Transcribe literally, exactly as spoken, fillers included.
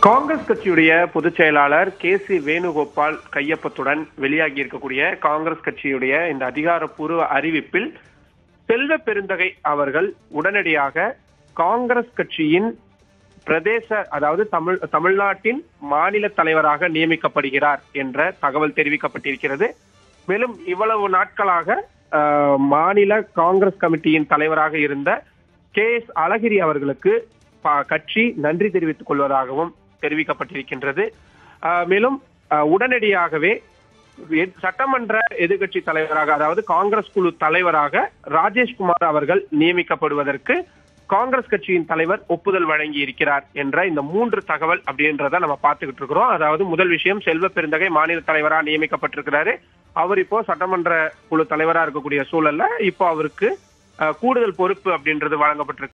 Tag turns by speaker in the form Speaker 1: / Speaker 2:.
Speaker 1: காங்கிரஸ் கட்சியுடைய பொதுச் செயலாளர் கே சி வேணுகோபால் கையொப்பத்துடன் வெளியாகி இருக்கக்கூடிய காங்கிரஸ் கட்சியுடைய இந்த அதிகாரப்பூர்வ அறிவிப்பில் செல்வ பெருந்தகை அவர்கள் உடனடியாக காங்கிரஸ் கட்சியின் பிரதேச அதாவது தமிழ் தமிழ்நாட்டின் மாநில தலைவராக நியமிக்கப்படுகிறார் என்ற தகவல் தெரிவிக்கப்பட்டிருக்கிறது. மேலும் இவ்வளவு நாட்களாக மாநில காங்கிரஸ் கமிட்டியின் தலைவராக இருந்த கே எஸ் அழகிரி அவர்களுக்கு கட்சி நன்றி தெரிவித்துக் கொள்வதாகவும் தெரிவிக்கப்பட்டிருக்கின்றது. மேலும் உடனடியாகவே சட்டமன்ற எதிர்கட்சி தலைவராக அதாவது காங்கிரஸ் குழு தலைவராக ராஜேஷ்குமார் அவர்கள் நியமிக்கப்படுவதற்கு காங்கிரஸ் கட்சியின் தலைவர் ஒப்புதல் வழங்கி இருக்கிறார் என்ற இந்த மூன்று தகவல் அப்படின்றத நம்ம பார்த்துக்கிட்டு இருக்கிறோம். அதாவது முதல் விஷயம், செல்வ பெருந்தகை மாநில தலைவராக நியமிக்கப்பட்டிருக்கிறாரு. அவர் இப்போ சட்டமன்ற குழு தலைவராக இருக்கக்கூடிய சூழல்ல இப்போ அவருக்கு கூடுதல் பொறுப்பு அப்படின்றது வழங்கப்பட்டிருக்கு.